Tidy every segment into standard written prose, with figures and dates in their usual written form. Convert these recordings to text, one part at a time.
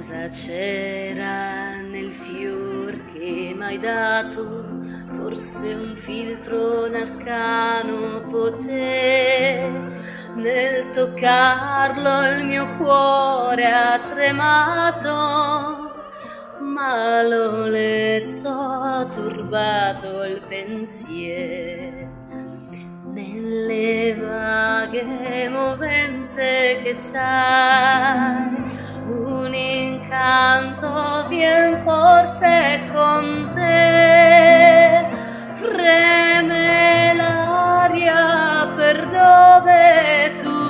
Cosa c'era nel fior che m'hai dato? Forse un filtro arcano poté. Nel toccarlo il mio cuore ha tremato, ma l'olezzo ha turbato il pensiero. Nelle vaghe movenze che c'hai un incanto vien forse con te, freme l'aria per dove tu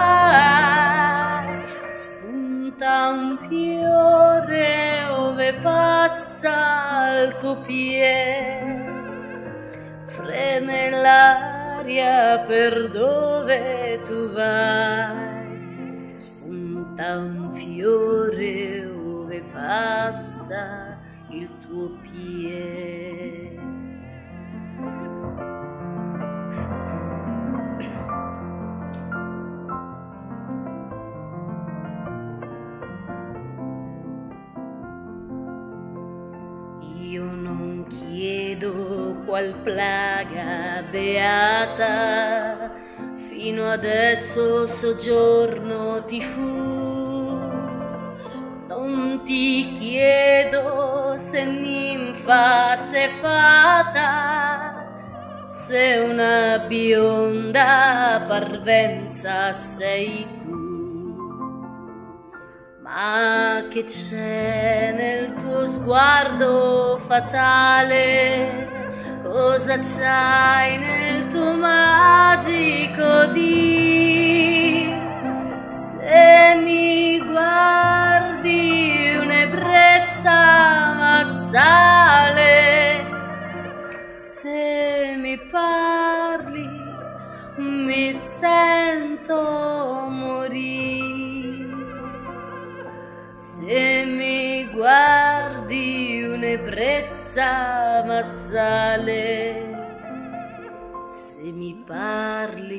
vai, spunta un fiore ove passa il tuo piede, freme l'aria per dove tu vai, spunta un fiore ove passa il tuo piede. Io non chiedo qual plaga beata fino adesso soggiorno ti fu. Non ti chiedo se ninfa, se fata, se una bionda parvenza sei tu. Ma che c'è nel tuo sguardo fatale? Cosa c'hai nel tuo magico dì? Se mi guardi un'ebbrezza m'assale, se mi parli mi sento morire. Se mi guardi un'ebbrezza m'assale, se mi parli